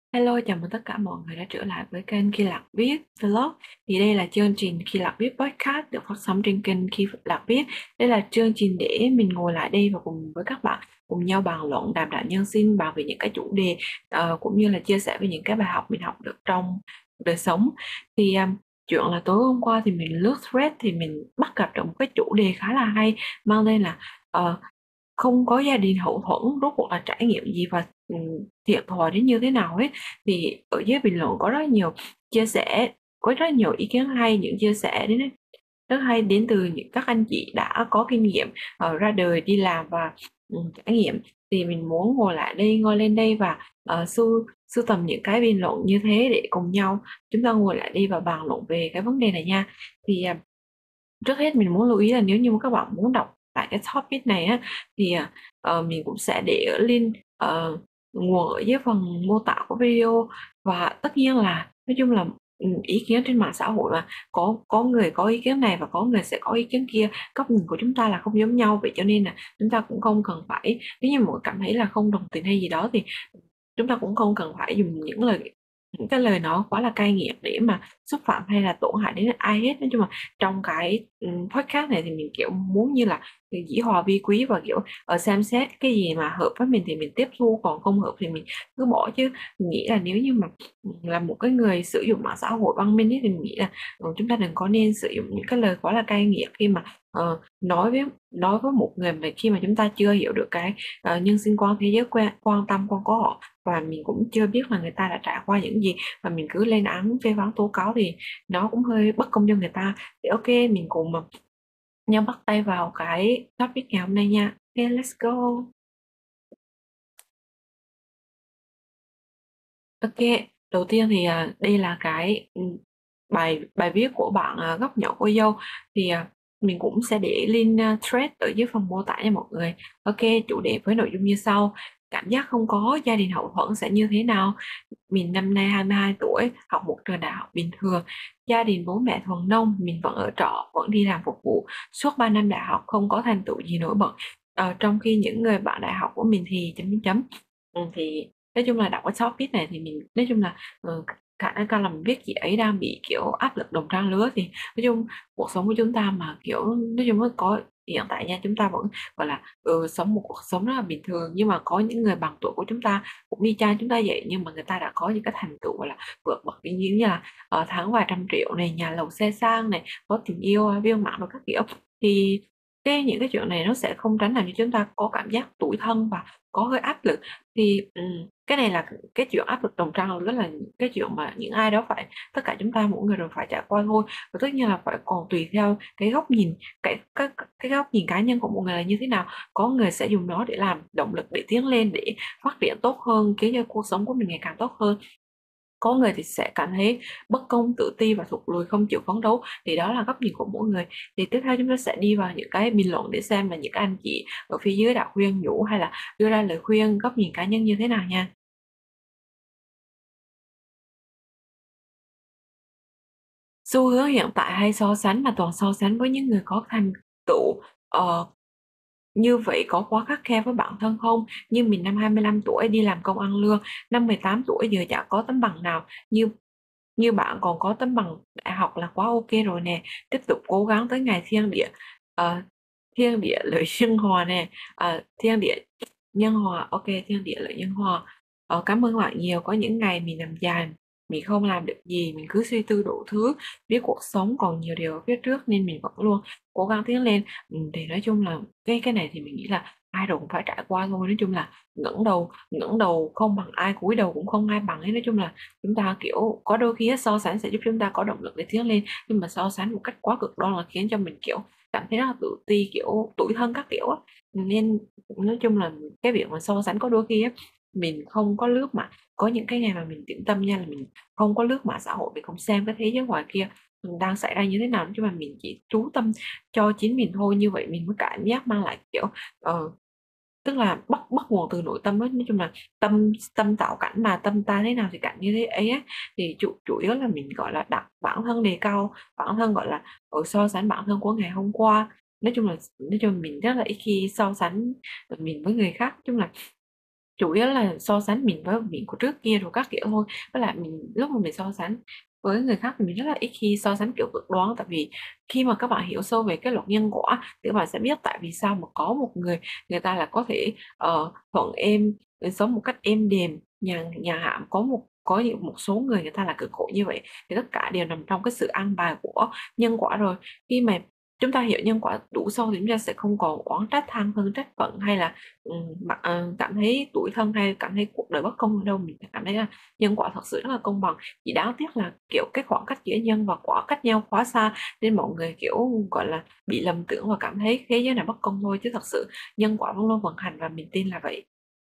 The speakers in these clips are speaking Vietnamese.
Hello, chào mừng tất cả mọi người đã trở lại với kênh Khi Lạc Viết Vlog. Thì đây là chương trình Khi Lạc Viết Podcast được phát sóng trên kênh Khi Lạc Viết. Đây là chương trình để mình ngồi lại đây và cùng với các bạn cùng nhau bàn luận, đàm đạo nhân sinh, bàn về những cái chủ đề cũng như là chia sẻ về những cái bài học mình học được trong đời sống. Thì chuyện là tối hôm qua thì mình lướt thread thì mình bắt gặp được một cái chủ đề khá là hay, mang tên là ờ, không có gia đình hậu thuẫn rốt cuộc là trải nghiệm gì và thiệt thòi đến như thế nào ấy. Thì ở dưới bình luận có rất nhiều chia sẻ, có rất nhiều ý kiến hay, những chia sẻ đến rất hay đến từ những các anh chị đã có kinh nghiệm ra đời đi làm và trải nghiệm. Thì mình muốn ngồi lại đây, ngồi lên đây và sưu tầm những cái bình luận như thế để cùng nhau chúng ta ngồi lại đi và bàn luận về cái vấn đề này nha. Thì trước hết mình muốn lưu ý là nếu như các bạn muốn đọc lại cái topic này á thì mình cũng sẽ để ở link nguồn ở dưới phần mô tả của video. Và tất nhiên là nói chung là ý kiến trên mạng xã hội mà có người có ý kiến này và có người sẽ có ý kiến kia, góc nhìn của chúng ta là không giống nhau, vậy cho nên là chúng ta cũng không cần phải, nếu như mọi người cảm thấy là không đồng tình hay gì đó thì chúng ta cũng không cần phải dùng những cái lời nó quá là cay nghiệt để mà xúc phạm hay là tổn hại đến ai hết. Nói chung là trong cái podcast này thì mình kiểu muốn như là dĩ hòa vi quý và kiểu xem xét cái gì mà hợp với mình thì mình tiếp thu, còn không hợp thì mình cứ bỏ. Chứ mình nghĩ là nếu như mà là một cái người sử dụng mạng xã hội văn minh ấy, thì mình nghĩ là chúng ta đừng có nên sử dụng những cái lời quá là cay nghiệt khi mà nói với một người mà khi mà chúng ta chưa hiểu được cái nhân sinh quan, thế giới quan tâm quan có họ, và mình cũng chưa biết là người ta đã trải qua những gì, và mình cứ lên án phê phán tố cáo thì nó cũng hơi bất công cho người ta. Thì ok, mình cùng nhau bắt tay vào cái topic ngày hôm nay nha. Ok, let's go. Ok, đầu tiên thì đây là cái bài bài viết của bạn góc nhỏ cô dâu. Thì mình cũng sẽ để link thread ở dưới phần mô tả nha mọi người. Ok, chủ đề với nội dung như sau: cảm giác không có gia đình hậu thuẫn sẽ như thế nào? Mình năm nay 22 tuổi, học một trường đại học bình thường. Gia đình bố mẹ thuần nông, mình vẫn ở trọ, vẫn đi làm phục vụ. Suốt 3 năm đại học không có thành tựu gì nổi bật. Trong khi những người bạn đại học của mình thì chấm chấm chấm. Thì nói chung là đọc cái topic này thì mình nói chung là khả năng cao là mình biết chị ấy đang bị kiểu áp lực đồng trang lứa. Thì nói chung cuộc sống của chúng ta mà kiểu nói chung là có hiện tại nha, chúng ta vẫn gọi là sống một cuộc sống rất là bình thường, nhưng mà có những người bằng tuổi của chúng ta cũng y chang chúng ta vậy, nhưng mà người ta đã có những cái thành tựu gọi là vượt bậc, như là tháng vài trăm triệu này, nhà lầu xe sang này, có tình yêu viên mãn và các kiểu. Thì những cái chuyện này nó sẽ không tránh làm cho chúng ta có cảm giác tủi thân và có hơi áp lực. Thì cái này là cái chuyện áp lực đồng trang lứa, là cái chuyện mà những ai đó phải, tất cả chúng ta mỗi người đều phải trải qua thôi. Và tất nhiên là phải còn tùy theo cái góc nhìn, cái góc nhìn cá nhân của một người là như thế nào. Có người sẽ dùng nó để làm động lực để tiến lên, để phát triển tốt hơn, khiến cho cuộc sống của mình ngày càng tốt hơn. Có người thì sẽ cảm thấy bất công, tự ti và thụt lùi, không chịu phấn đấu. Thì đó là góc nhìn của mỗi người. Thì tiếp theo chúng ta sẽ đi vào những cái bình luận để xem là những cái anh chị ở phía dưới đã khuyên nhủ hay là đưa ra lời khuyên, góc nhìn cá nhân như thế nào nha. Xu hướng hiện tại hay so sánh, mà toàn so sánh với những người có thành tựu. Ờ, Như vậy có quá khắt khe với bản thân không? Như mình năm 25 tuổi đi làm công ăn lương, năm 18 tuổi giờ chả có tấm bằng nào. Như như bạn còn có tấm bằng đại học là quá ok rồi nè. Tiếp tục cố gắng tới ngày thiên địa, ờ, thiên địa lợi nhân hòa nè. Thiên địa nhân hòa, ok, thiên địa lợi nhân hòa. Cảm ơn bạn nhiều. Có những ngày mình nằm dài, mình không làm được gì, mình cứ suy tư đủ thứ, biết cuộc sống còn nhiều điều ở phía trước nên mình vẫn luôn cố gắng tiến lên. Thì nói chung là cái này thì mình nghĩ là ai rồi cũng phải trải qua thôi. Nói chung là ngẩng đầu không bằng ai, cúi đầu cũng không ai bằng ấy. Nói chung là chúng ta kiểu có đôi khi so sánh sẽ giúp chúng ta có động lực để tiến lên, nhưng mà so sánh một cách quá cực đoan là khiến cho mình kiểu cảm thấy rất là tự ti, kiểu tủi thân các kiểu á. Nên nói chung là cái việc mà so sánh có đôi khi á, mình không có lướt mà có những cái ngày mà mình tĩnh tâm nha, là mình không có lướt mạng xã hội, mình không xem cái thế giới ngoài kia mình đang xảy ra như thế nào, chứ mà mình chỉ chú tâm cho chính mình thôi. Như vậy mình mới cảm giác mang lại kiểu tức là bắt bắt nguồn từ nội tâm ấy. Nói chung là tâm tâm tạo cảnh, mà tâm ta thế nào thì cảnh như thế ấy á. Thì chủ yếu là mình gọi là đặt bản thân đề cao bản thân, gọi là so sánh bản thân của ngày hôm qua. Nói chung là mình rất là ít khi so sánh mình với người khác. Nói chung là chủ yếu là so sánh mình với mình của trước kia rồi các kiểu thôi. Với lại mình lúc mà mình so sánh với người khác thì mình rất là ít khi so sánh kiểu cực đoan, tại vì khi mà các bạn hiểu sâu về cái luật nhân quả thì các bạn sẽ biết tại vì sao mà có một người, người ta là có thể thuận êm, sống một cách êm đềm nhàn nhàn hạ, có những một số người, người ta là cực khổ như vậy, thì tất cả đều nằm trong cái sự an bài của nhân quả rồi. Khi mà chúng ta hiểu nhân quả đủ sâu thì chúng ta sẽ không còn oán trách, than thân trách phận, hay là cảm thấy tủi thân hay cảm thấy cuộc đời bất công đâu. Mình cảm thấy là nhân quả thật sự rất là công bằng, chỉ đáng tiếc là kiểu cái khoảng cách giữa nhân và quả cách nhau quá xa, nên mọi người kiểu gọi là bị lầm tưởng và cảm thấy thế giới này bất công thôi, chứ thật sự nhân quả vẫn luôn vận hành và mình tin là vậy.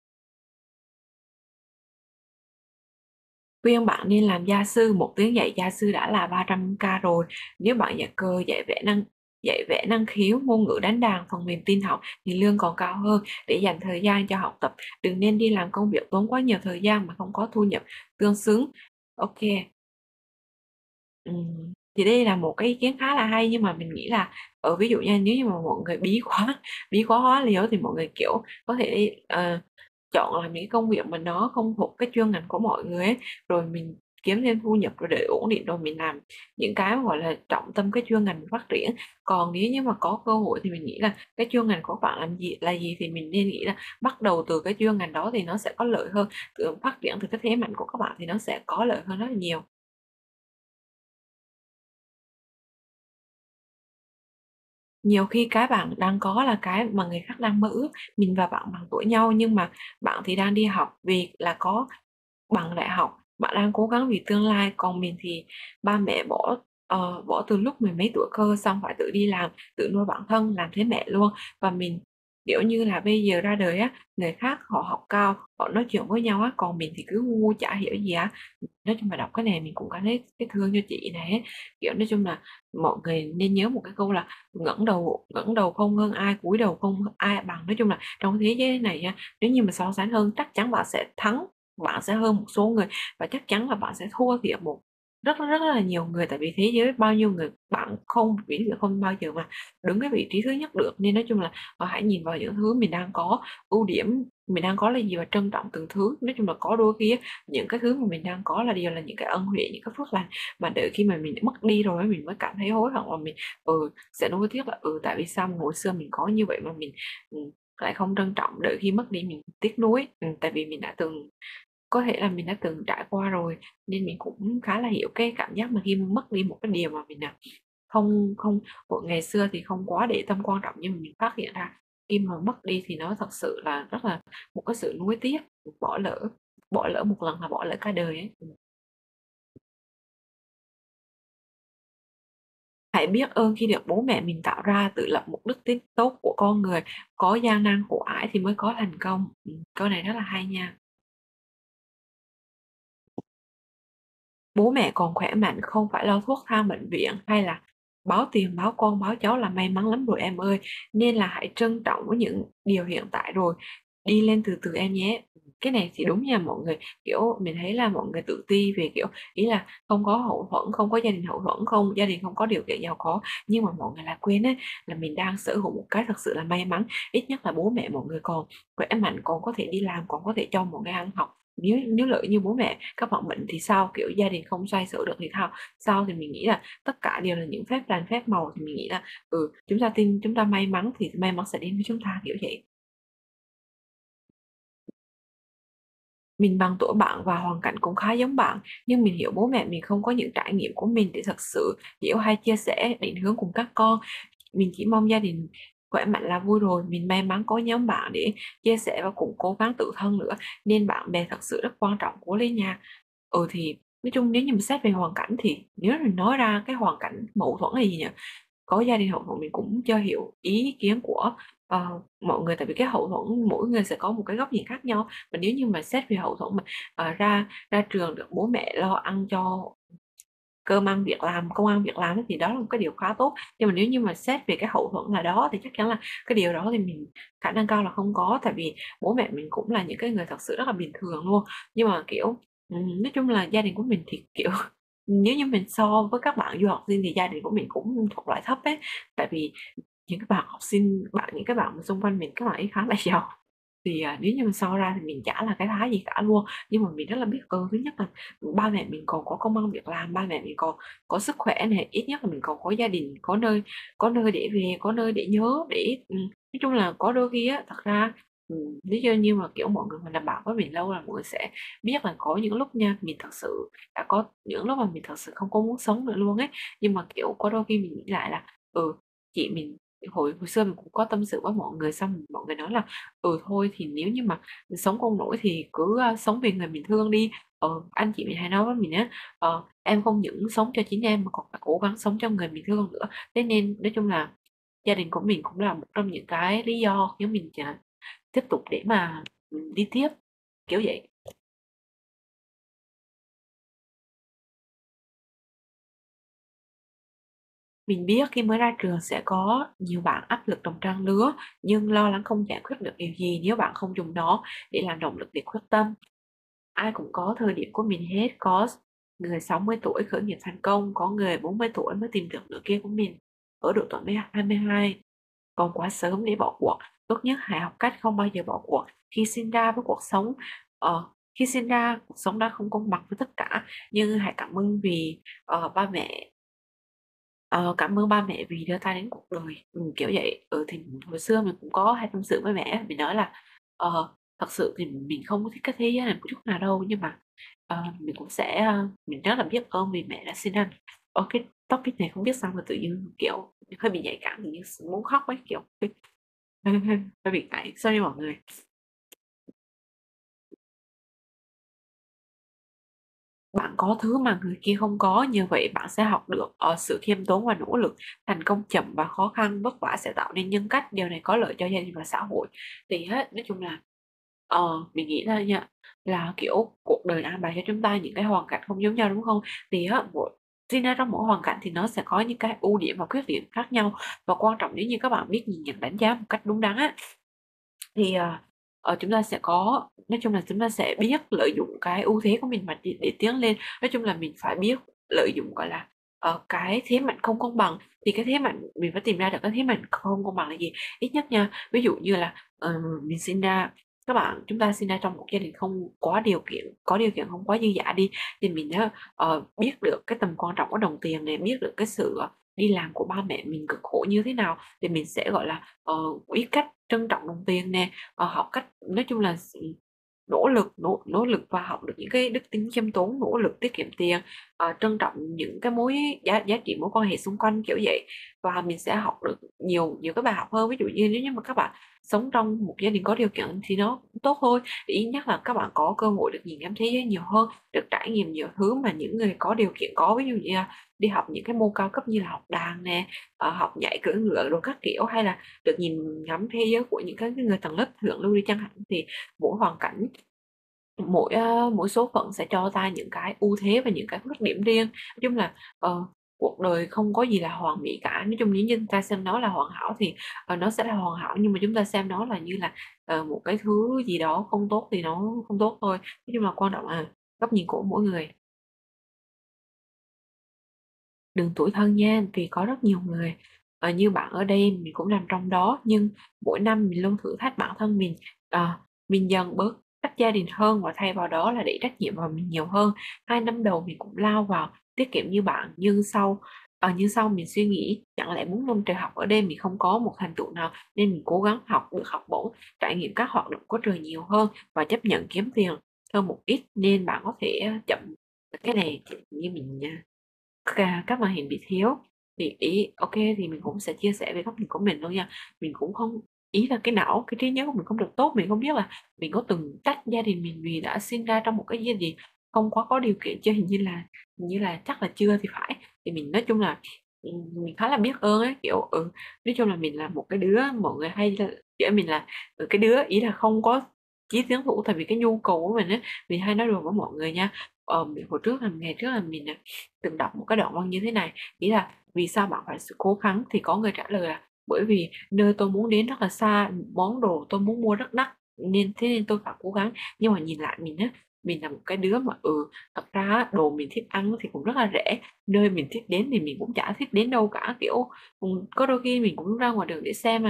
Khuyên bạn nên làm gia sư, một tiếng dạy gia sư đã là 300k rồi. Nếu bạn dạy cơ, dạy vẽ năng khiếu, ngôn ngữ đánh đàn, phần mềm tin học thì lương còn cao hơn, để dành thời gian cho học tập. Đừng nên đi làm công việc tốn quá nhiều thời gian mà không có thu nhập tương xứng. Ok. Thì đây là một cái ý kiến khá là hay, nhưng mà mình nghĩ là ở ví dụ nha, nếu như mà mọi người bí quá hóa liều thì mọi người kiểu có thể đi chọn làm những công việc mà nó không thuộc cái chuyên ngành của mọi người ấy, rồi mình kiếm thêm thu nhập rồi để ổn định, rồi mình làm những cái mà gọi là trọng tâm cái chuyên ngành mình phát triển. Còn nếu như mà có cơ hội thì mình nghĩ là cái chuyên ngành của bạn làm gì là gì thì mình nên nghĩ là bắt đầu từ cái chuyên ngành đó thì nó sẽ có lợi hơn, phát triển từ cái thế mạnh của các bạn thì nó sẽ có lợi hơn rất là nhiều. Nhiều khi cái bạn đang có là cái mà người khác đang mơ ước. Mình và bạn bằng tuổi nhau nhưng mà bạn thì đang đi học vì là có bằng đại học, bạn đang cố gắng vì tương lai, còn mình thì ba mẹ bỏ từ lúc mười mấy tuổi cơ, xong phải tự đi làm, tự nuôi bản thân, làm thế mẹ luôn. Và mình kiểu như là bây giờ ra đời á, người khác họ học cao, họ nói chuyện với nhau á, còn mình thì cứ ngu ngu chả hiểu gì á. Nói chung là đọc cái này mình cũng cảm thấy cái thương cho chị này, kiểu nói chung là mọi người nên nhớ một cái câu là ngẩng đầu không hơn ai, cúi đầu không ai bằng. Nói chung là trong thế giới này nha, nếu như mà so sánh hơn chắc chắn bạn sẽ thắng, bạn sẽ hơn một số người, và chắc chắn là bạn sẽ thua thiệt rất là nhiều người, tại vì thế giới bao nhiêu người, bạn không ví dụ không bao giờ mà đứng cái vị trí thứ nhất được. Nên nói chung là hãy nhìn vào những thứ mình đang có, ưu điểm mình đang có là gì, và trân trọng từng thứ. Nói chung là có đôi khi những cái thứ mà mình đang có là đều là những cái ân huệ, những cái phước lành, mà đợi khi mà mình mất đi rồi mình mới cảm thấy hối hận, và mình sẽ nuối tiếc là tại vì sao mà hồi xưa mình có như vậy mà mình ừ, lại không trân trọng, đợi khi mất đi mình tiếc nuối. Tại vì mình đã từng, có thể là mình đã từng trải qua rồi, nên mình cũng khá là hiểu cái cảm giác mà khi mất đi một cái điều mà mình không không ngày xưa thì không quá để tâm quan trọng, nhưng mà mình phát hiện ra khi mà mất đi thì nó thật sự là rất là một cái sự nuối tiếc. Bỏ lỡ một lần là bỏ lỡ cả đời ấy. Hãy biết ơn khi được bố mẹ mình tạo ra, tự lập một đức tính tốt của con người, có gian nan khổ ải thì mới có thành công. Câu này rất là hay nha. Bố mẹ còn khỏe mạnh, không phải lo thuốc thang bệnh viện hay là báo tiền báo con báo cháu là may mắn lắm rồi em ơi. Nên là hãy trân trọng với những điều hiện tại rồi đi lên từ từ em nhé. Cái này thì đúng nha mọi người, kiểu mình thấy là mọi người tự ti về kiểu ý là không có hậu thuẫn, không có gia đình hậu thuẫn, không gia đình không có điều kiện giàu có, nhưng mà mọi người lại quên ấy là mình đang sở hữu một cái thật sự là may mắn. Ít nhất là bố mẹ mọi người còn khỏe mạnh, còn có thể đi làm, còn có thể cho mọi người ăn học. Nếu lỡ như bố mẹ các bạn bệnh thì sao, kiểu gia đình không xoay sở được thì sao, thì mình nghĩ là tất cả đều là những phép lành phép màu, thì mình nghĩ là chúng ta tin, chúng ta may mắn thì may mắn sẽ đến với chúng ta, kiểu vậy. Mình bằng tuổi bạn và hoàn cảnh cũng khá giống bạn, nhưng mình hiểu bố mẹ mình không có những trải nghiệm của mình để thật sự hiểu hay chia sẻ định hướng cùng các con. Mình chỉ mong gia đình khỏe mạnh là vui rồi. Mình may mắn có nhóm bạn để chia sẻ và cũng cố gắng tự thân nữa, nên bạn bè thật sự rất quan trọng, của Lý nha. Thì nói chung nếu như mà xét về hoàn cảnh thì nếu mình nói ra cái hoàn cảnh mâu thuẫn là gì nhỉ, có gia đình hậu thuẫn mình cũng chưa hiểu ý kiến của mọi người, tại vì cái hậu thuẫn mỗi người sẽ có một cái góc nhìn khác nhau. Và nếu như mà xét về hậu thuẫn mà ra ra trường được bố mẹ lo ăn cho, cơm ăn việc làm, công ăn việc làm thì đó là một cái điều khá tốt. Nhưng mà nếu như mà xét về cái hậu thuẫn là đó thì chắc chắn là cái điều đó thì mình khả năng cao là không có, tại vì bố mẹ mình cũng là những cái người thật sự rất là bình thường luôn. Nhưng mà kiểu nói chung là gia đình của mình thì kiểu nếu như mình so với các bạn du học sinh thì gia đình của mình cũng thuộc loại thấp ấy, tại vì những cái bạn học sinh những cái bạn xung quanh mình các bạn ấy khá là giàu. thì nếu như mà so ra thì mình chả là cái thái gì cả luôn. Nhưng mà mình rất là biết ơn, thứ nhất là ba mẹ mình còn có công ăn việc làm, ba mẹ mình còn có sức khỏe này, ít nhất là mình còn có gia đình, có nơi để về, có nơi để nhớ, để nói chung là có đôi khi á, thật ra lý do như mà kiểu mọi người mà làm bạn với mình lâu là mọi người sẽ biết là có những lúc nha, mình thật sự đã có những lúc mà mình thật sự không có muốn sống nữa luôn ấy. Nhưng mà kiểu có đôi khi mình nghĩ lại là chị mình hồi hồi xưa mình cũng có tâm sự với mọi người, xong mọi người nói là thôi thì nếu như mà mình sống không nổi thì cứ sống vì người mình thương đi. Anh chị mình hay nói với mình á, em không những sống cho chính em mà còn phải cố gắng sống cho người mình thương nữa. Thế nên nói chung là gia đình của mình cũng là một trong những cái lý do khiến mình tiếp tục để mà đi tiếp, kiểu vậy. Mình biết khi mới ra trường sẽ có nhiều bạn áp lực đồng trang lứa, nhưng lo lắng không giải quyết được điều gì nếu bạn không dùng nó để làm động lực để quyết tâm. Ai cũng có thời điểm của mình hết, có người 60 tuổi khởi nghiệp thành công, có người 40 tuổi mới tìm được nửa kia của mình ở độ tuổi 22. Còn quá sớm để bỏ cuộc. Tốt nhất hãy học cách không bao giờ bỏ cuộc. Khi sinh ra cuộc sống đã không công bằng với tất cả, nhưng hãy cảm ơn vì ba mẹ. Ờ, cảm ơn ba mẹ vì đưa ta đến cuộc đời, kiểu vậy. Thì hồi xưa mình cũng có hay tâm sự với mẹ, mình nói là thật sự thì mình không có thích cái thế giới này một chút nào đâu, nhưng mà mình cũng sẽ mình rất là biết ơn vì mẹ đã sinh anh. Cái topic này không biết sao mà tự nhiên kiểu hơi bị nhạy cảm, tự nhiên muốn khóc ấy, kiểu hơi bị ngại, sorry mọi người. Bạn có thứ mà người kia không có, như vậy bạn sẽ học được sự khiêm tốn và nỗ lực. Thành công chậm và khó khăn vất vả sẽ tạo nên nhân cách, điều này có lợi cho gia đình và xã hội. Thì hết, nói chung là mình nghĩ là nha, là kiểu cuộc đời an bài cho chúng ta những cái hoàn cảnh không giống nhau, đúng không? Thì á, sinh ra trong mỗi hoàn cảnh thì nó sẽ có những cái ưu điểm và khuyết điểm khác nhau, và quan trọng nếu như các bạn biết nhìn nhận đánh giá một cách đúng đắn á, thì chúng ta sẽ có, nói chung là chúng ta sẽ biết lợi dụng cái ưu thế của mình mà để tiến lên. Nói chung là mình phải biết lợi dụng, gọi là cái thế mạnh không công bằng, thì cái thế mạnh mình phải tìm ra được cái thế mạnh không công bằng là gì. Ít nhất nha, ví dụ như là mình sinh ra, chúng ta sinh ra trong một gia đình không quá điều kiện, có điều kiện không quá dư dả đi, thì mình đã biết được cái tầm quan trọng của đồng tiền này, biết được cái sự đi làm của ba mẹ mình cực khổ như thế nào, thì mình sẽ gọi là biết cách trân trọng đồng tiền nè, học cách, nói chung là nỗ lực và học được những cái đức tính khiêm tốn, nỗ lực tiết kiệm tiền, trân trọng những cái giá trị mối quan hệ xung quanh, kiểu vậy. Và mình sẽ học được nhiều nhiều cái bài học hơn. Ví dụ như nếu như mà các bạn sống trong một gia đình có điều kiện thì nó cũng tốt thôi, thì ít nhất là các bạn có cơ hội được nhìn ngắm thế giới nhiều hơn, được trải nghiệm nhiều thứ mà những người có điều kiện có, ví dụ như là đi học những cái môn cao cấp như là học đàn nè, học nhảy cưỡi ngựa đồ các kiểu, hay là được nhìn ngắm thế giới của những cái người tầng lớp thượng lưu đi chăng hạn. Thì mỗi hoàn cảnh, mỗi số phận sẽ cho ta những cái ưu thế và những cái khuyết điểm riêng. Nói chung là cuộc đời không có gì là hoàn mỹ cả. Nói chung nếu như ta xem nó là hoàn hảo thì nó sẽ là hoàn hảo, nhưng mà chúng ta xem nó là như là một cái thứ gì đó không tốt thì nó không tốt thôi. Nói chung là quan trọng là góc nhìn của mỗi người. Đừng tủi thân nha, vì có rất nhiều người như bạn ở đây, mình cũng nằm trong đó, nhưng mỗi năm mình luôn thử thách bản thân mình. Mình dần bớt trách gia đình hơn, và thay vào đó là để trách nhiệm vào mình nhiều hơn. 2 năm đầu mình cũng lao vào tiết kiệm như bạn, nhưng sau mình suy nghĩ, chẳng lẽ 4 năm trời học ở đây mình không có một thành tựu nào, nên mình cố gắng học bổng, trải nghiệm các hoạt động của trời nhiều hơn, và chấp nhận kiếm tiền hơn một ít. Nên bạn có thể chậm cái này như mình các màn hình bị thiếu. Thì ok, thì mình cũng sẽ chia sẻ về góc nhìn của mình luôn nha. Mình cũng không, ý là cái trí nhớ của mình không được tốt, mình không biết là mình có từng trách gia đình mình vì đã sinh ra trong một cái gia đình không quá có điều kiện chưa, hình như là chắc là chưa thì phải. Thì mình nói chung là mình khá là biết ơn ấy, kiểu nói chung là mình là một cái đứa mọi người hay kiểu mình là cái đứa, ý là không có chí tiến thủ, tại vì cái nhu cầu của mình á, mình hay nói đùa với mọi người nha. Hồi trước là ngày trước là mình từng đọc một cái đoạn văn như thế này, ý là vì sao bạn phải sự cố gắng, thì có người trả lời là bởi vì nơi tôi muốn đến rất là xa, món đồ tôi muốn mua rất đắt, thế nên tôi phải cố gắng. Nhưng mà nhìn lại mình á, mình là một cái đứa mà thật ra á, đồ mình thích ăn thì cũng rất là rẻ, nơi mình thích đến thì mình cũng chả thích đến đâu cả, kiểu có đôi khi mình cũng ra ngoài đường để xem mà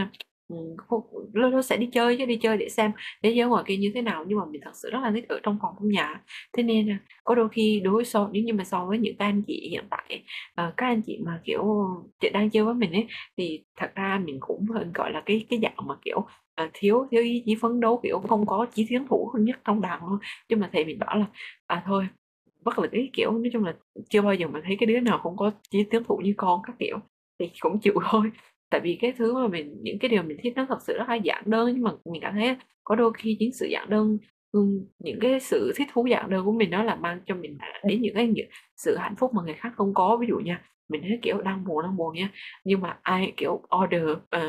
Lúc đó sẽ đi chơi, chứ đi chơi để xem thế giới ngoài kia như thế nào, nhưng mà mình thật sự rất là thích ở trong phòng trong nhà. Thế nên là có đôi khi nếu như mà so với những các anh chị hiện tại, các anh chị mà kiểu chị đang chơi với mình ấy, thì thật ra mình cũng hơn gọi là cái dạng mà kiểu thiếu thiếu ý chí phấn đấu, kiểu không có chí tiến thủ nhất trong đoàn luôn. Nhưng mà thầy mình bảo là thôi, bất lực ý, kiểu nói chung là chưa bao giờ mà thấy cái đứa nào không có chí tiến thủ như con các kiểu, thì cũng chịu thôi. Tại vì cái thứ mà những cái điều mình thích nó thật sự rất là giản đơn, nhưng mà mình cảm thấy có đôi khi những sự giản đơn, những cái sự thích thú giản đơn của mình nó là mang cho mình đến những sự hạnh phúc mà người khác không có. Ví dụ nha, mình thấy kiểu đang buồn nha, nhưng mà ai kiểu order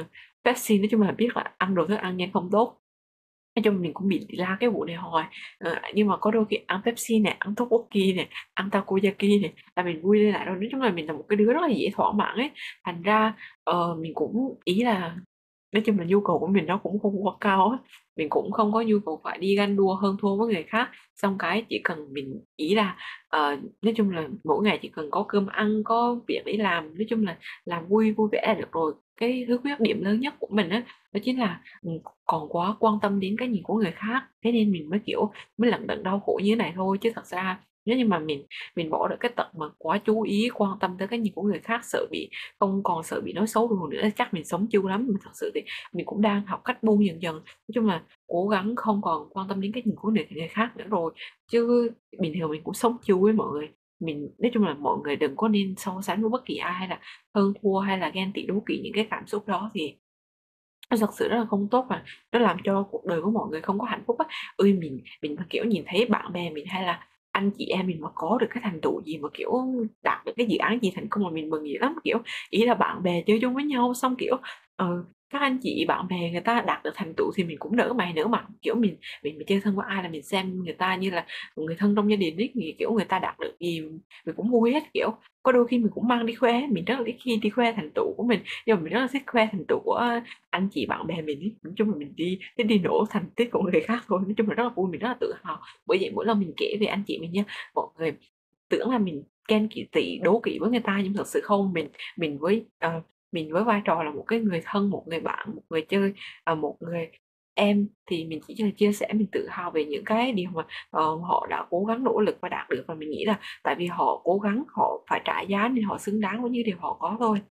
Pepsi, nói chung là biết là ăn đồ thức ăn nhanh không tốt. Nói chung mình cũng bị la cái vụ này hồi, nhưng mà có đôi khi ăn Pepsi nè, ăn tteokbokki nè, ăn takoyaki nè là mình vui lên lại rồi. Nói chung là mình là một cái đứa rất là dễ thỏa mãn ấy. Thành ra mình cũng ý là nói chung là nhu cầu của mình nó cũng không quá cao á. Mình cũng không có nhu cầu phải đi ganh đua hơn thua với người khác. Xong cái chỉ cần mình ý là nói chung là mỗi ngày chỉ cần có cơm ăn, có việc để làm, nói chung là làm vui vui vẻ là được rồi. Cái thứ khuyết điểm lớn nhất của mình á, đó chính là còn quá quan tâm đến cái nhìn của người khác. Thế nên mình mới kiểu mới lận đận đau khổ như thế này thôi. Chứ thật ra nếu như mà mình bỏ được cái tật mà quá chú ý quan tâm tới cái nhìn của người khác, không còn sợ bị nói xấu được nữa, chắc mình sống chill lắm. Mà thật sự thì mình cũng đang học cách buông dần dần. Nói chung là cố gắng không còn quan tâm đến cái nhìn của người khác nữa rồi. Chứ bình thường mình cũng sống chill với mọi người. Mình nói chung là mọi người đừng có nên so sánh với bất kỳ ai, hay là hơn thua, hay là ghen tị đố kỵ. Những cái cảm xúc đó thì nó thật sự rất là không tốt, và nó làm cho cuộc đời của mọi người không có hạnh phúc á. Mình mà kiểu nhìn thấy bạn bè mình hay là anh chị em mình mà có được cái thành tựu gì, mà kiểu đạt được cái dự án gì thành công, mà mình mừng dữ lắm. Kiểu ý là bạn bè chơi chung với nhau, xong kiểu các anh chị bạn bè người ta đạt được thành tựu thì mình cũng nở mày nở mặt. Kiểu mình mà chơi thân với ai là mình xem người ta như là người thân trong gia đình ấy. Kiểu người ta đạt được gì mình cũng vui hết. Kiểu có đôi khi mình cũng mang đi khoe, mình rất là ít khi đi khoe thành tựu của mình, nhưng mà mình rất là thích khoe thành tựu của anh chị bạn bè mình ý. Nói chung là mình đi nổ thành tích của người khác thôi. Nói chung là rất là vui, mình rất là tự hào. Bởi vậy mỗi lần mình kể về anh chị mình nha, mọi người tưởng là mình ghen tị đố kỵ với người ta, nhưng thật sự không. Mình với vai trò là một cái người thân, một người bạn, một người chơi, một người em, thì mình chỉ là chia sẻ, mình tự hào về những cái điều mà họ đã cố gắng nỗ lực và đạt được. Và mình nghĩ là tại vì họ cố gắng, họ phải trả giá, nên họ xứng đáng với những điều họ có thôi.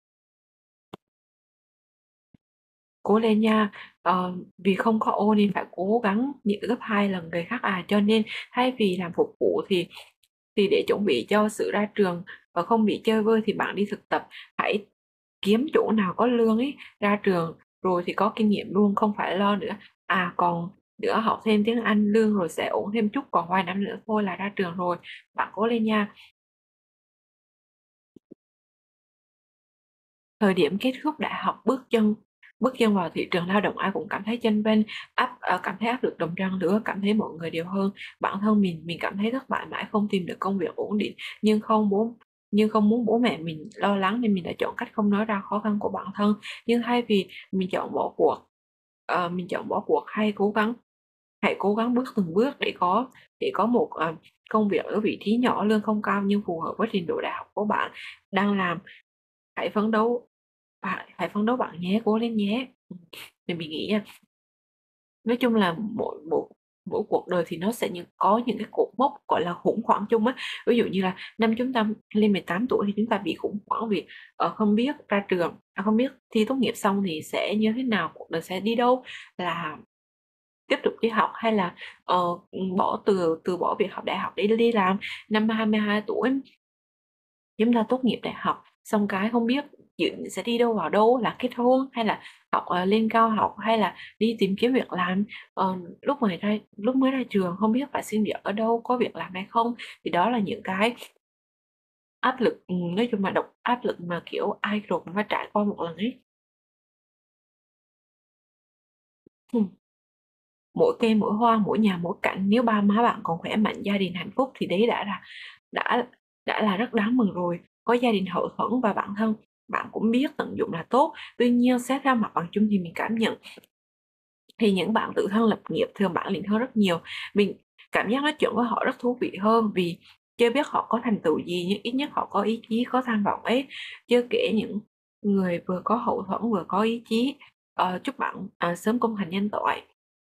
Cố lên nha. Vì không có ô nên phải cố gắng gấp 2 lần người khác cho nên thay vì làm phục vụ thì để chuẩn bị cho sự ra trường và không bị chơi vơi, thì bạn đi thực tập. Hãy kiếm chỗ nào có lương ấy, ra trường rồi thì có kinh nghiệm luôn, không phải lo nữa. Còn nữa, học thêm tiếng Anh lương rồi sẽ ổn thêm chút, còn vài năm nữa thôi là ra trường rồi. Bạn cố lên nha. Thời điểm kết thúc đại học, bước chân vào thị trường lao động, ai cũng cảm thấy chênh vênh, cảm thấy áp lực đồng trang lứa, cảm thấy mọi người đều hơn. Bản thân mình cảm thấy thất bại mãi không tìm được công việc ổn định, nhưng không muốn bố mẹ mình lo lắng, nên mình đã chọn cách không nói ra khó khăn của bản thân. Nhưng thay vì mình chọn bỏ cuộc, hãy cố gắng bước từng bước để có một công việc ở vị trí nhỏ, lương không cao nhưng phù hợp với trình độ đại học của bạn đang làm. Hãy phấn đấu bạn nhé, cố lên nhé. Thì mình nghĩ nha, nói chung là mỗi mỗi mỗi cuộc đời thì nó sẽ có những cái cột mốc gọi là khủng hoảng chung á. Ví dụ như là năm chúng ta lên 18 tuổi thì chúng ta bị khủng hoảng vì không biết ra trường, không biết thi tốt nghiệp xong thì sẽ như thế nào, cuộc đời sẽ đi đâu, là tiếp tục đi học hay là từ bỏ việc học đại học để đi làm. Năm 22 tuổi chúng ta tốt nghiệp đại học xong cái không biết dự định sẽ đi đâu vào đâu, là kết hôn hay là học lên cao học, hay là đi tìm kiếm việc làm. Lúc mới ra trường không biết phải xin việc ở đâu, có việc làm hay không. Thì đó là những cái áp lực, nói chung là áp lực mà kiểu ai rồi cũng phải trải qua một lần ấy. Ừ. Mỗi cây mỗi hoa, mỗi nhà mỗi cảnh, nếu ba má bạn còn khỏe mạnh, gia đình hạnh phúc, thì đấy đã đã là rất đáng mừng rồi. Có gia đình hậu thuẫn và bản thân bạn cũng biết tận dụng là tốt. Tuy nhiên xét ra mặt bằng chung thì mình cảm nhận thì những bạn tự thân lập nghiệp thường bản lĩnh hơn rất nhiều. Mình cảm giác nói chuyện với họ rất thú vị hơn, vì chưa biết họ có thành tựu gì nhưng ít nhất họ có ý chí, có tham vọng ấy. Chưa kể những người vừa có hậu thuẫn vừa có ý chí, chúc bạn sớm công thành danh toại.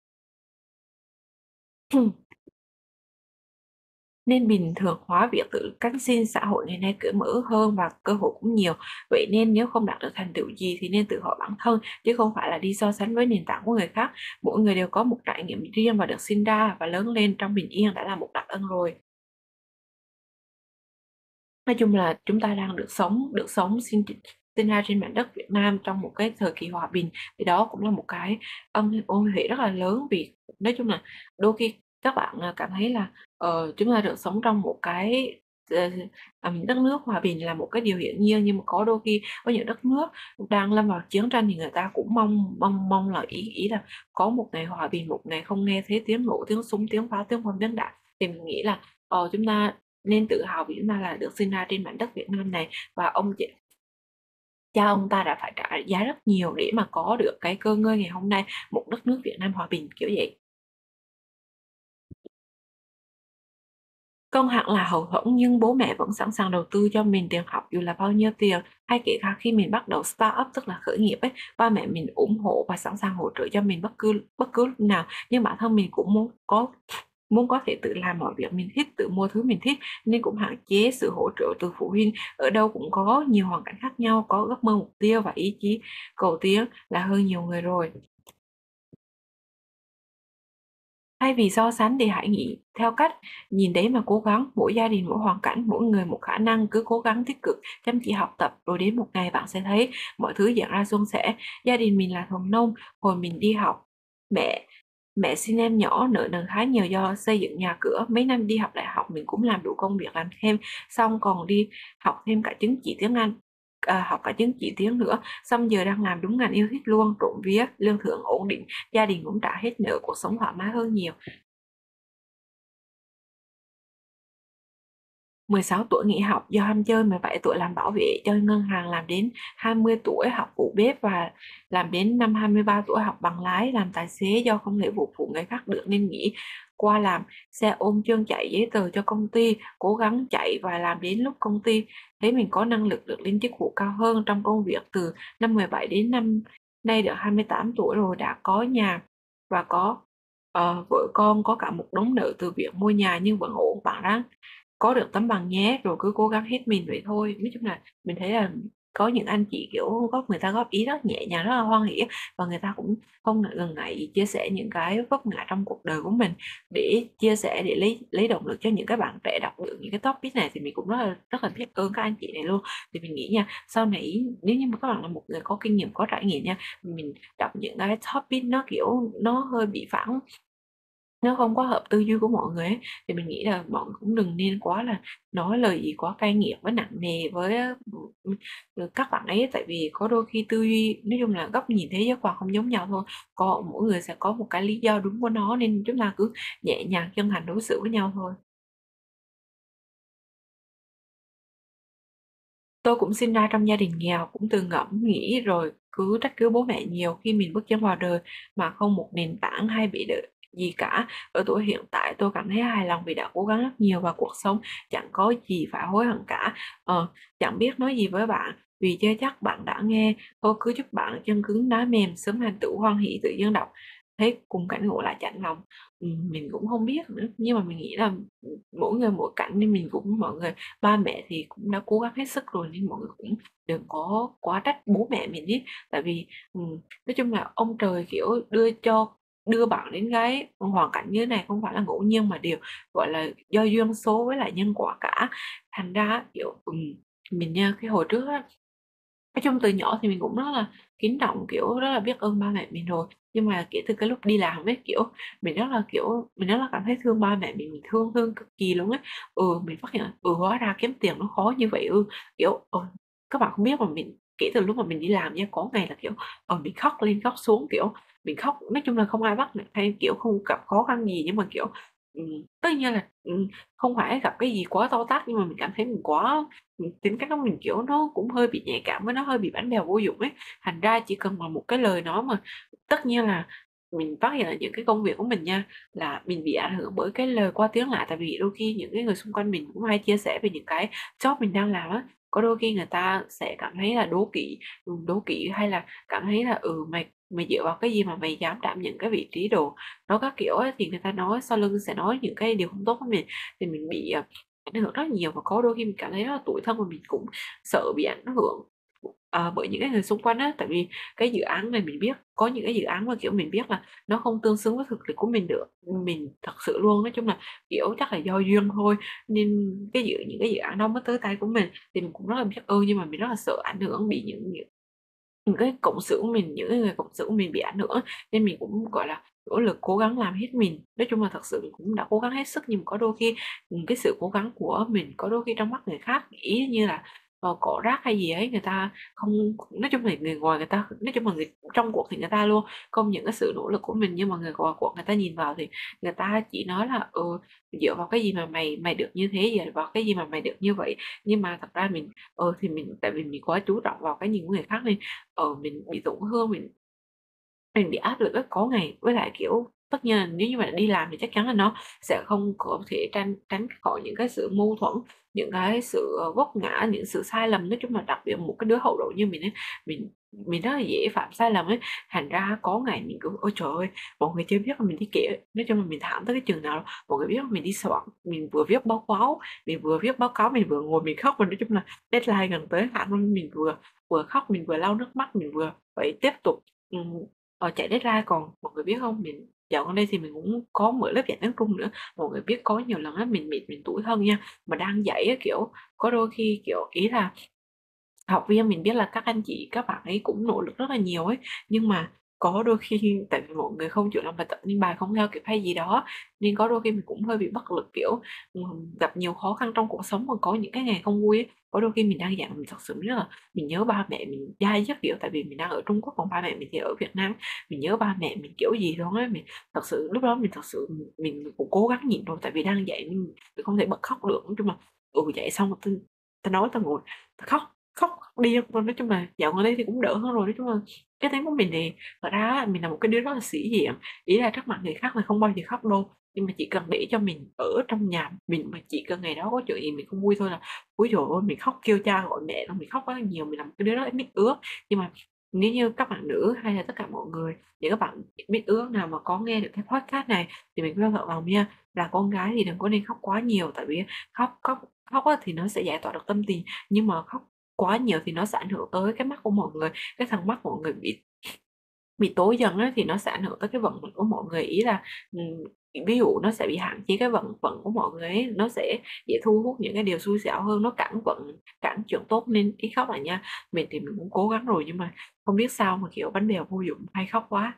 Nên bình thường hóa việc tự cánh sinh, xã hội ngày nay cởi mở hơn và cơ hội cũng nhiều. Vậy nên nếu không đạt được thành tựu gì thì nên tự hỏi bản thân, chứ không phải là đi so sánh với nền tảng của người khác. Mỗi người đều có một trải nghiệm riêng và được sinh ra và lớn lên trong bình yên đã là một đặc ân rồi. Nói chung là chúng ta đang được sống sinh ra trên mảnh đất Việt Nam trong một cái thời kỳ hòa bình, thì đó cũng là một cái ân huệ rất là lớn. Vì nói chung là đôi khi các bạn cảm thấy là chúng ta được sống trong một cái ờ, đất nước hòa bình là một cái điều hiển nhiên, nhưng mà có đôi khi có những đất nước đang lâm vào chiến tranh thì người ta cũng mong mong mong là ý ý là có một ngày hòa bình, một ngày không nghe thấy tiếng nổ, tiếng súng, tiếng pháo, tiếng bom, tiếng đạn. Thì mình nghĩ là chúng ta nên tự hào vì chúng ta là được sinh ra trên mảnh đất Việt Nam này, và cha ông ta đã phải trả giá rất nhiều để mà có được cái cơ ngơi ngày hôm nay, một đất nước Việt Nam hòa bình kiểu vậy. Công hẳn là hậu thuẫn nhưng bố mẹ vẫn sẵn sàng đầu tư cho mình tiền học dù là bao nhiêu tiền, hay kể cả khi mình bắt đầu start up tức là khởi nghiệp ấy, ba mẹ mình ủng hộ và sẵn sàng hỗ trợ cho mình bất cứ lúc nào. Nhưng bản thân mình cũng muốn có thể tự làm mọi việc mình thích, tự mua thứ mình thích, nên cũng hạn chế sự hỗ trợ từ phụ huynh. Ở đâu cũng có nhiều hoàn cảnh khác nhau, có ước mơ, mục tiêu và ý chí cầu tiến là hơn nhiều người rồi. Thay vì so sánh thì hãy nghĩ theo cách nhìn đấy mà cố gắng. Mỗi gia đình, mỗi hoàn cảnh, mỗi người một khả năng. Cứ cố gắng tích cực, chăm chỉ học tập, rồi đến một ngày bạn sẽ thấy mọi thứ diễn ra suôn sẻ. Gia đình mình là thuần nông. Hồi mình đi học, mẹ mẹ xin em nhỏ nợ nần khá nhiều do xây dựng nhà cửa. Mấy năm đi học đại học mình cũng làm đủ công việc làm thêm, xong còn đi học thêm cả chứng chỉ tiếng Anh, học cả chứng chỉ tiếng nữa. Xong giờ đang làm đúng ngành yêu thích luôn, trộm vía lương thưởng ổn định, gia đình cũng trả hết nợ, cuộc sống thoải mái hơn nhiều. 16 tuổi nghỉ học do ham chơi, 17 tuổi làm bảo vệ cho ngân hàng, làm đến 20 tuổi học phụ bếp, và làm đến năm 23 tuổi học bằng lái làm tài xế do không thể phục vụ người khác được nên nghỉ qua làm xe ôm chuyên chạy giấy tờ cho công ty. Cố gắng chạy và làm đến lúc công ty thấy mình có năng lực được lên chức vụ cao hơn trong công việc. Từ năm 17 đến năm nay được 28 tuổi rồi, đã có nhà và có vợ con, có cả một đống nợ từ việc mua nhà nhưng vẫn ổn. Bạn ráng có được tấm bằng nhé, rồi cứ cố gắng hết mình vậy thôi. Nói chung là mình thấy là có những anh chị kiểu người ta góp ý rất nhẹ nhàng, rất là hoan hỉ, và người ta cũng không ngần ngại gì chia sẻ những cái vấp ngã trong cuộc đời của mình, để chia sẻ, để lấy động lực cho những cái bạn trẻ đọc được những cái topic này. Thì mình cũng rất là biết ơn các anh chị này luôn. Thì mình nghĩ nha, sau này nếu như mà các bạn là một người có kinh nghiệm, có trải nghiệm nha, mình đọc những cái topic nó kiểu nó hơi bị phản, nó không có hợp tư duy của mọi người ấy, thì mình nghĩ là mọi người cũng đừng nên quá là nói lời gì quá cay nghiệt với nặng nề với các bạn ấy. Tại vì có đôi khi tư duy, nói chung là góc nhìn thế giới quan không giống nhau thôi, có mỗi người sẽ có một cái lý do đúng của nó, nên chúng ta cứ nhẹ nhàng chân thành đối xử với nhau thôi. Tôi cũng sinh ra trong gia đình nghèo, cũng từng ngẫm nghĩ rồi cứ trách cứ bố mẹ nhiều khi mình bước chân vào đời mà không một nền tảng hay bị đợi gì cả. Ở tuổi hiện tại tôi cảm thấy hài lòng vì đã cố gắng rất nhiều và cuộc sống chẳng có gì phải hối hận cả. Chẳng biết nói gì với bạn vì chưa chắc bạn đã nghe. Tôi cứ chúc bạn chân cứng đá mềm, sớm thành tựu, hoan hỷ tự dân đọc, thấy cùng cảnh ngộ lại chạnh lòng. Mình cũng không biết nữa, nhưng mà mình nghĩ là mỗi người mỗi cảnh, nên mình cũng mọi người, ba mẹ thì cũng đã cố gắng hết sức rồi, nên mọi người cũng đừng có quá trách bố mẹ mình ý. Tại vì nói chung là ông trời kiểu đưa bạn đến cái hoàn cảnh như thế này không phải là ngẫu nhiên, mà điều gọi là do duyên số với lại nhân quả cả. Thành ra kiểu mình nha, cái hồi trước á, nói chung từ nhỏ thì mình cũng rất là kính trọng, kiểu rất là biết ơn ba mẹ mình rồi. Nhưng mà kể từ cái lúc đi làm ấy, mình rất là cảm thấy thương ba mẹ mình thương thương cực kỳ luôn ấy. Mình phát hiện hóa ra kiếm tiền nó khó như vậy. Kiểu các bạn không biết mà mình kể từ lúc mà mình đi làm nha, có ngày là kiểu mình khóc lên khóc xuống, kiểu mình khóc, nói chung là không ai bắt nạt hay kiểu không gặp khó khăn gì, nhưng mà kiểu tất nhiên là không phải gặp cái gì quá to tát, nhưng mà mình cảm thấy mình quá, tính cách của mình kiểu nó cũng hơi bị nhạy cảm, với nó hơi bị bánh bèo vô dụng ấy. Thành ra chỉ cần mà một cái lời nói mà, tất nhiên là mình phát hiện là những cái công việc của mình nha, là mình bị ảnh hưởng bởi cái lời qua tiếng lại. Tại vì đôi khi những cái người xung quanh mình cũng hay chia sẻ về những cái job mình đang làm á, có đôi khi người ta sẽ cảm thấy là đố kỵ, hay là cảm thấy là mày mày dựa vào cái gì mà mày dám đảm nhận cái vị trí đồ đó các kiểu ấy, thì người ta nói sau lưng sẽ nói những cái điều không tốt với mình, thì mình bị ảnh hưởng rất nhiều, và có đôi khi mình cảm thấy rất là tủi thân, và mình cũng sợ bị ảnh hưởng bởi những cái người xung quanh á. Tại vì cái dự án này mình biết có những cái dự án mà kiểu mình biết là nó không tương xứng với thực lực của mình được, mình thật sự luôn, nói chung là kiểu chắc là do duyên thôi, nên những cái dự án đó mới tới tay của mình, thì mình cũng rất là biết ơn, nhưng mà mình rất là sợ ảnh hưởng, bị những cái cộng sự của mình, những cái người cộng sự của mình bị ảnh hưởng, nên mình cũng gọi là nỗ lực cố gắng làm hết mình. Nói chung là thật sự mình cũng đã cố gắng hết sức, nhưng mà có đôi khi cái sự cố gắng của mình có đôi khi trong mắt người khác ý như là cọ rác hay gì ấy, người ta không, nói chung là người ngoài người ta, nói chung là người trong cuộc thì người ta luôn công nhận cái sự nỗ lực của mình, nhưng mà người ngoài cuộc người ta nhìn vào thì người ta chỉ nói là dựa vào cái gì mà mày mày được như thế, dựa vào cái gì mà mày được như vậy. Nhưng mà thật ra mình thì mình, tại vì mình quá chú trọng vào cái nhìn của người khác nên mình bị tổn thương, mình bị áp lực rất có ngày. Với lại kiểu tất nhiên là nếu như mà đi làm thì chắc chắn là nó sẽ không có thể tránh tránh khỏi những cái sự mâu thuẫn, những cái sự vấp ngã, những sự sai lầm. Nói chung là đặc biệt một cái đứa hậu đậu như mình ấy, mình rất là dễ phạm sai lầm ấy. Thành ra có ngày mình cứ ôi trời ơi, mọi người chưa biết là mình đi kể, nói chung là mình thảm tới cái chừng nào, mọi người biết là mình đi soạn, mình vừa viết báo cáo, mình vừa ngồi mình khóc, và nói chung là deadline gần tới hạn luôn, mình vừa vừa khóc, mình vừa lau nước mắt, mình vừa phải tiếp tục chạy deadline. Còn mọi người biết không, mình dạo gần đây thì mình cũng có mở lớp dạy tiếng Trung nữa. Mọi người biết có nhiều lần á mình mệt, mình tủi thân nha, mà đang dạy á, kiểu có đôi khi kiểu ý là học viên mình biết là các anh chị các bạn ấy cũng nỗ lực rất là nhiều ấy, nhưng mà có đôi khi tại vì mọi người không chịu làm bài tập nên bài không theo kịp hay gì đó, nên có đôi khi mình cũng hơi bị bất lực, kiểu gặp nhiều khó khăn trong cuộc sống, mà có những cái ngày không vui ấy. Có đôi khi mình đang dặn mình thật sự rất là mình nhớ ba mẹ mình dai dứt, kiểu tại vì mình đang ở Trung Quốc còn ba mẹ mình thì ở Việt Nam. Mình nhớ ba mẹ mình kiểu gì luôn á, mình thật sự lúc đó mình thật sự mình cũng cố gắng nhịn rồi, tại vì đang dạy nên mình không thể bật khóc được. Nói chung là dạy xong rồi tôi nói tôi ngồi tôi khóc khóc điên luôn. Nói chung là dạo gần đây thì cũng đỡ hơn rồi. Nói chung là cái tính của mình thì thật ra á, mình là một cái đứa rất là sĩ diện, ý là trước mặt người khác là không bao giờ khóc đâu, nhưng mà chỉ cần để cho mình ở trong nhà mình, mà chỉ cần ngày đó có chuyện gì mình không vui thôi là ôi trời ơi mình khóc kêu cha gọi mẹ luôn, mình khóc rất là nhiều, mình là một cái đứa rất là biết ước. Nhưng mà nếu như các bạn nữ hay là tất cả mọi người, những các bạn biết ước nào mà có nghe được cái podcast này thì mình khuyên vợ lòng nha, là con gái thì đừng có nên khóc quá nhiều. Tại vì khóc khóc khóc á, thì nó sẽ giải tỏa được tâm tình, nhưng mà khóc quá nhiều thì nó sẽ ảnh hưởng tới cái mắt của mọi người, cái thằng mắt mọi người bị tối dần á, thì nó sẽ ảnh hưởng tới cái vận mệnh của mọi người. Ý là ví dụ nó sẽ bị hạn chế cái vận vận của mọi người ấy, nó sẽ dễ thu hút những cái điều xui xẻo hơn, nó cản vận, cản chuyện tốt, nên ít khóc lại nha. Mình cũng cố gắng rồi, nhưng mà không biết sao mà kiểu bánh bèo vô dụng hay khóc quá.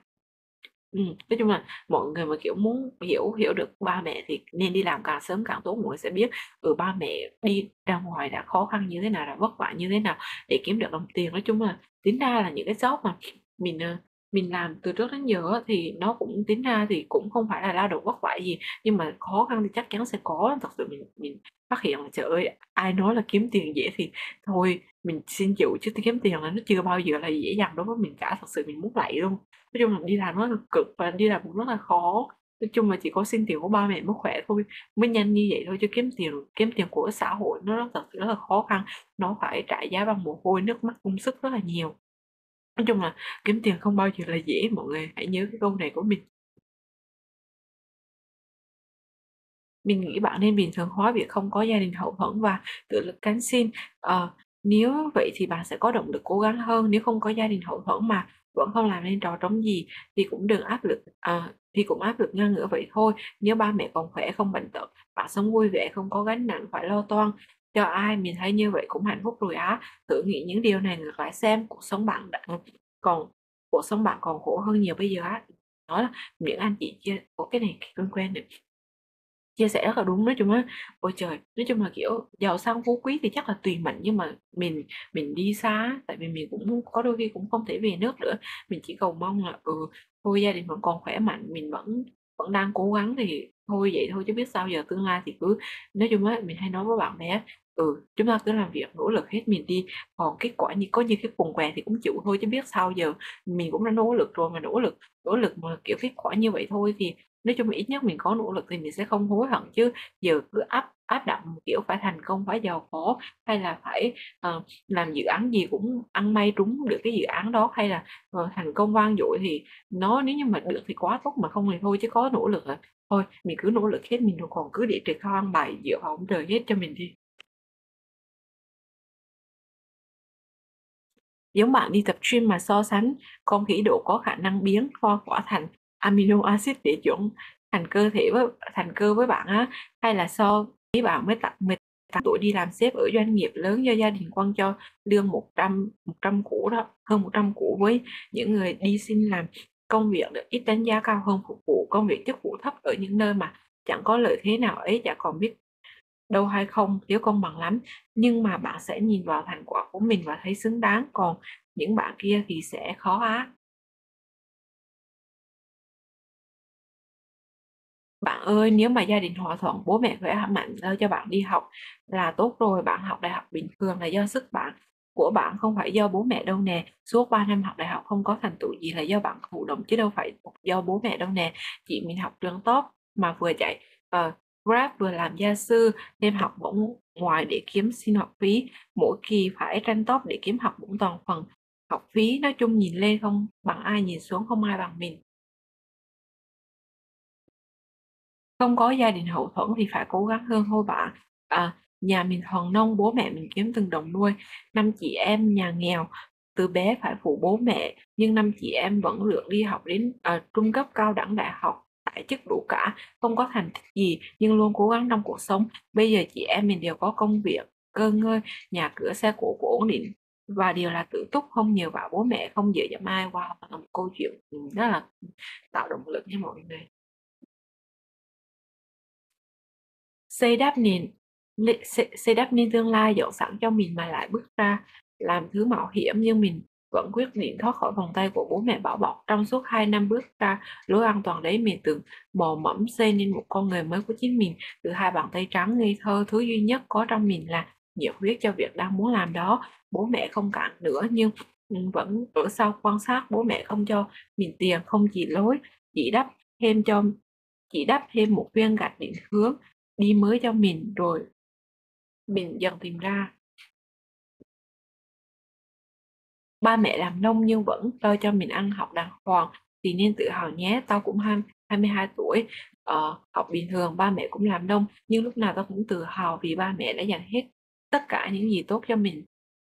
Nói chung là mọi người mà kiểu muốn hiểu hiểu được ba mẹ thì nên đi làm càng sớm càng tốt. Mọi người sẽ biết ba mẹ đi ra ngoài đã khó khăn như thế nào, đã vất vả như thế nào để kiếm được đồng tiền. Nói chung là tính ra là những cái job mà mình mình làm từ trước đến giờ á, thì nó cũng tính ra thì cũng không phải là lao động vất vả gì, nhưng mà khó khăn thì chắc chắn sẽ có. Thật sự mình phát hiện là trời ơi, ai nói là kiếm tiền dễ thì thôi mình xin chịu, chứ kiếm tiền là nó chưa bao giờ là dễ dàng đối với mình cả. Thật sự mình muốn lạy luôn. Nói chung là đi làm rất là cực và đi làm cũng rất là khó. Nói chung là chỉ có xin tiền của ba mẹ mới khỏe thôi, mới nhanh như vậy thôi, chứ kiếm tiền của xã hội nó rất, thật sự rất là khó khăn. Nó phải trả giá bằng mồ hôi nước mắt công sức rất là nhiều. Nói chung là kiếm tiền không bao giờ là dễ, mọi người hãy nhớ cái câu này của mình. Mình nghĩ bạn nên bình thường hóa việc không có gia đình hậu thuẫn và tự lực cánh sinh. Nếu vậy thì bạn sẽ có động lực cố gắng hơn. Nếu không có gia đình hậu thuẫn mà vẫn không làm nên trò trống gì thì cũng đừng áp lực, thì cũng áp lực ngang ngửa vậy thôi. Nếu ba mẹ còn khỏe không bệnh tật, bạn sống vui vẻ không có gánh nặng phải lo toan cho ai, mình thấy như vậy cũng hạnh phúc rồi á. Thử nghĩ những điều này ngược lại xem, còn cuộc sống bạn còn khổ hơn nhiều bây giờ á. Nói là những anh chị chia có cái này quen quen này chia sẻ rất là đúng. Nói chung á, ôi trời, nói chung là kiểu giàu sang phú quý thì chắc là tùy mệnh, nhưng mà mình đi xa á, tại vì mình cũng có đôi khi cũng không thể về nước nữa. Mình chỉ cầu mong là thôi gia đình vẫn còn khỏe mạnh, mình vẫn vẫn đang cố gắng thì thôi vậy thôi, chứ biết sao giờ. Tương lai thì cứ, nói chung á mình hay nói với bạn bè, chúng ta cứ làm việc nỗ lực hết mình đi, còn kết quả như có như cái quần què thì cũng chịu thôi, chứ biết sao giờ. Mình cũng đã nỗ lực rồi, mà nỗ lực mà kiểu kết quả như vậy thôi thì nói chung là ít nhất mình có nỗ lực thì mình sẽ không hối hận, chứ giờ cứ áp áp đặt một kiểu phải thành công, phải giàu có, hay là phải làm dự án gì cũng ăn may trúng được cái dự án đó, hay là thành công vang dội, thì nó nếu như mà được thì quá tốt, mà không thì thôi, chứ có nỗ lực rồi thôi mình cứ nỗ lực hết mình, rồi còn cứ để trời cao ăn bài dựa vào ông trời hết cho mình đi. Giống bạn đi tập gym mà so sánh con khỉ đỗ có khả năng biến hoa quả thành amino acid để chuẩn thành cơ thể với thành cơ với bạn á, hay là so với bạn mới tặng 18 tuổi đi làm sếp ở doanh nghiệp lớn do gia đình quăng cho lương 100 củ đó, hơn 100 củ, với những người đi xin làm công việc được ít đánh giá cao hơn, phục vụ công việc chức vụ thấp ở những nơi mà chẳng có lợi thế nào ấy, chả còn biết đâu hay không, thiếu công bằng lắm. Nhưng mà bạn sẽ nhìn vào thành quả của mình và thấy xứng đáng, còn những bạn kia thì sẽ khó á. Bạn ơi, nếu mà gia đình hòa thuận, bố mẹ khỏe mạnh lo cho bạn đi học là tốt rồi. Bạn học đại học bình thường là do sức của bạn, không phải do bố mẹ đâu nè. Suốt 3 năm học đại học không có thành tựu gì là do bạn thụ động, chứ đâu phải do bố mẹ đâu nè. Chị mình học trường top mà vừa chạy Grab vừa làm gia sư, thêm học bổng ngoài để kiếm xin học phí. Mỗi kỳ phải tranh top để kiếm học bổng toàn phần. Học phí nói chung nhìn lên không bằng ai, nhìn xuống không ai bằng mình. Không có gia đình hậu thuẫn thì phải cố gắng hơn thôi bạn. Nhà mình thuần nông, bố mẹ mình kiếm từng đồng nuôi. Năm chị em nhà nghèo, từ bé phải phụ bố mẹ, nhưng năm chị em vẫn được đi học đến trung cấp, cao đẳng, đại học, tại chức đủ cả. Không có thành tích gì nhưng luôn cố gắng trong cuộc sống. Bây giờ chị em mình đều có công việc cơ ngơi, nhà cửa xe cộ của ổn định, và điều là tự túc, không nhờ vào bố mẹ, không dựa dẫm ai. Wow, là một câu chuyện rất là tạo động lực cho mọi người. Xây đắp nên tương lai dọn sẵn cho mình, mà lại bước ra làm thứ mạo hiểm, nhưng mình vẫn quyết định thoát khỏi vòng tay của bố mẹ bảo bọc. Trong suốt 2 năm bước ra lối an toàn đấy, mình từng mò mẫm xây nên một con người mới của chính mình, từ hai bàn tay trắng ngây thơ. Thứ duy nhất có trong mình là nhiệt huyết cho việc đang muốn làm đó. Bố mẹ không cản nữa, nhưng vẫn ở sau quan sát. Bố mẹ không cho mình tiền, không chỉ lối, chỉ đắp thêm cho chỉ đắp thêm một viên gạch định hướng đi mới cho mình, rồi mình dần tìm ra. Ba mẹ làm nông nhưng vẫn lo cho mình ăn học đàng hoàng, thì nên tự hào nhé. Tao cũng 22 tuổi, học bình thường, ba mẹ cũng làm nông, nhưng lúc nào tao cũng tự hào vì ba mẹ đã dành hết tất cả những gì tốt cho mình.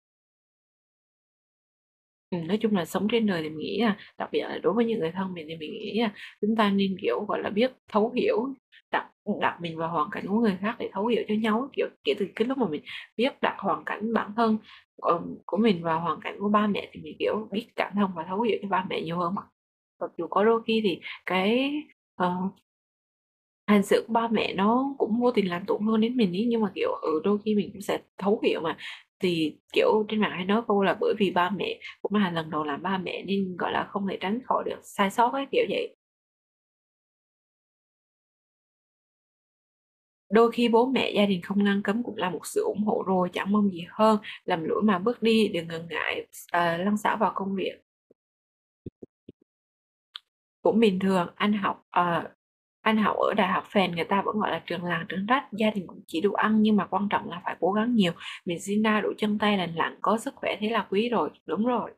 Nói chung là sống trên đời thì mình nghĩ là đặc biệt là đối với những người thân mình, thì mình nghĩ là chúng ta nên, kiểu, gọi là, biết thấu hiểu, đặt đặt mình vào hoàn cảnh của người khác để thấu hiểu cho nhau. Kiểu, kể từ cái lúc mà mình biết đặt hoàn cảnh bản thân, của mình vào hoàn cảnh của ba mẹ, thì mình, kiểu, biết cảm thông và thấu hiểu cho ba mẹ nhiều hơn mà. Mặc dù có đôi khi thì cái, ờ hành xử của ba mẹ nó cũng vô tình làm tổn thương đến mình ấy, nhưng mà, kiểu, đôi khi mình cũng sẽ thấu hiểu mà. Thì, kiểu, trên mạng hay nói câu là bởi vì ba mẹ cũng là lần đầu làm ba mẹ nên, gọi là, không thể tránh khỏi được sai sót ấy, kiểu vậy. Đôi khi bố mẹ, gia đình không ngăn cấm cũng là một sự ủng hộ rồi, chẳng mong gì hơn. Lầm lũi mà bước đi, đừng ngần ngại, lăn xả vào công việc. Cũng bình thường, anh học ở đại học phèn, người ta vẫn gọi là trường làng trường rách, gia đình cũng chỉ đủ ăn, nhưng mà quan trọng là phải cố gắng nhiều. Mình sinh ra đủ chân tay lành lặn, có sức khỏe thế là quý rồi. Đúng rồi.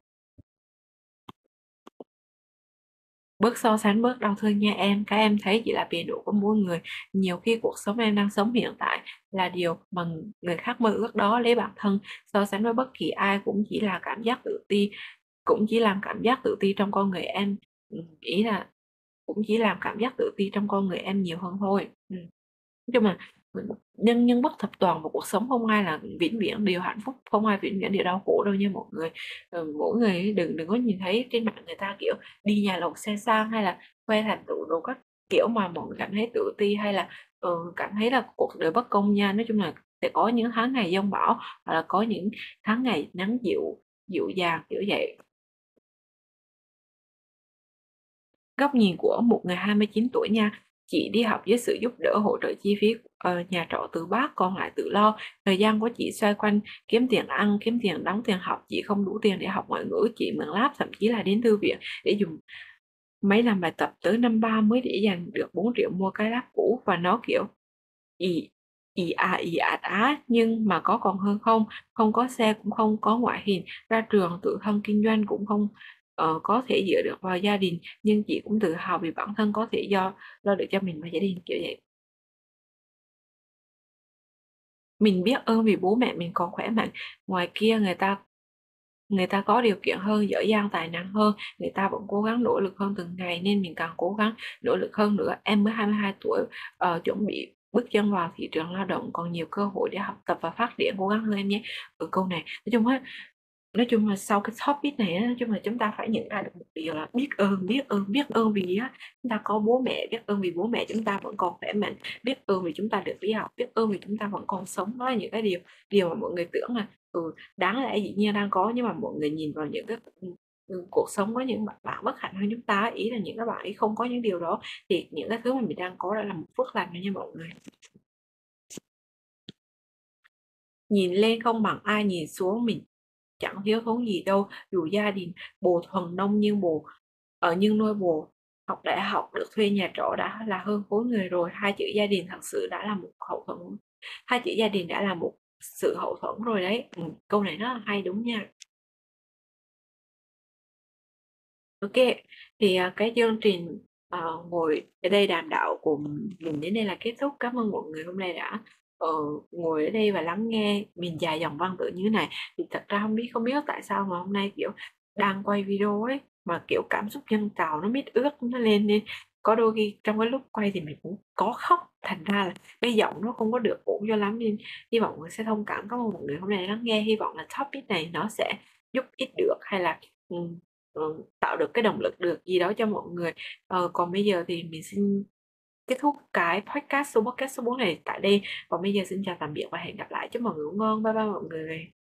Bớt so sánh, bớt đau thương nha em. Cái em thấy chỉ là bề nổi của mỗi người. Nhiều khi cuộc sống em đang sống hiện tại là điều mà người khác mơ ước đó. Lấy bản thân so sánh với bất kỳ ai cũng chỉ là cảm giác tự ti, cũng chỉ làm cảm giác tự ti trong con người em. Ý là cũng chỉ làm cảm giác tự ti trong con người em nhiều hơn thôi. Nói chung là nhân nhân bất thập toàn, và cuộc sống không ai là vĩnh viễn đều hạnh phúc, không ai vĩnh viễn đều đau khổ đâu nha mọi người. Mỗi người đừng đừng có nhìn thấy trên mạng người ta kiểu đi nhà lầu xe sang, hay là khoe thành tựu đồ các kiểu mà mọi người cảm thấy tự ti, hay là cảm thấy là cuộc đời bất công nha. Nói chung là sẽ có những tháng ngày giông bão, hoặc là có những tháng ngày nắng dịu dịu dàng kiểu vậy. Góc nhìn của một người 29 tuổi nha. Chị đi học với sự giúp đỡ hỗ trợ chi phí nhà trọ từ bác, còn lại tự lo. Thời gian của chị xoay quanh kiếm tiền ăn, kiếm tiền đóng tiền học. Chị không đủ tiền để học ngoại ngữ, chị mượn lab, thậm chí là đến thư viện để dùng mấy làm bài tập tới năm 3 mới để dành được 4 triệu mua cái laptop cũ, và nó kiểu ì ì ạt á, nhưng mà có còn hơn không? Không có xe cũng không có ngoại hình, ra trường tự thân kinh doanh cũng không có thể dựa được vào gia đình, nhưng chị cũng tự hào vì bản thân có thể lo được cho mình và gia đình, kiểu vậy. Mình biết ơn vì bố mẹ mình còn khỏe mạnh, ngoài kia người ta có điều kiện hơn, giỏi giang tài năng hơn, người ta vẫn cố gắng nỗ lực hơn từng ngày, nên mình càng cố gắng nỗ lực hơn nữa. Em mới 22 tuổi, chuẩn bị bước chân vào thị trường lao động, còn nhiều cơ hội để học tập và phát triển, cố gắng hơn em nhé. Câu này nói chung là sau cái topic này á, nói chung là chúng ta phải nhận ra được một điều là biết ơn, biết ơn, biết ơn vì á, chúng ta có bố mẹ, biết ơn vì bố mẹ chúng ta vẫn còn khỏe mạnh, biết ơn vì chúng ta được đi học, biết ơn vì chúng ta vẫn còn sống. Đó là những cái điều điều mà mọi người tưởng là đáng lẽ dĩ nhiên đang có, nhưng mà mọi người nhìn vào những cái cuộc sống có những bạn bất hạnh hơn chúng ta, ý là những các bạn ấy không có những điều đó, thì những cái thứ mà mình đang có đã là một phước lành rồi nha mọi người. Nhìn lên không bằng ai, nhìn xuống mình chẳng thiếu thốn gì đâu, dù gia đình bồ thuần nông nhưng nhưng nuôi bồ học đại học, được thuê nhà trọ đã là hơn khối người rồi. Hai chữ gia đình thật sự đã là một hậu thuẫn, hai chữ gia đình đã là một sự hậu thuẫn rồi đấy. Câu này rất là hay đúng nha. Ok, thì cái chương trình ngồi ở đây đàm đạo của mình đến đây là kết thúc. Cảm ơn mọi người hôm nay đã ờ, ngồi ở đây và lắng nghe mình dài dòng văn tự như thế này. Thì thật ra không biết tại sao mà hôm nay kiểu đang quay video ấy mà kiểu cảm xúc dâng trào, nó mít ướt nó lên, nên có đôi khi trong cái lúc quay thì mình cũng có khóc, thành ra là cái giọng nó không có được ổn cho lắm, nên hy vọng mọi người sẽ thông cảm. Cảm ơn mọi người hôm nay đã lắng nghe, hy vọng là topic này nó sẽ giúp ích được, hay là ừ, tạo được cái động lực được gì đó cho mọi người. Còn bây giờ thì mình xin kết thúc cái podcast số 4 này tại đây. Còn bây giờ xin chào tạm biệt và hẹn gặp lại, chúc mọi người ngủ ngon, bye bye mọi người.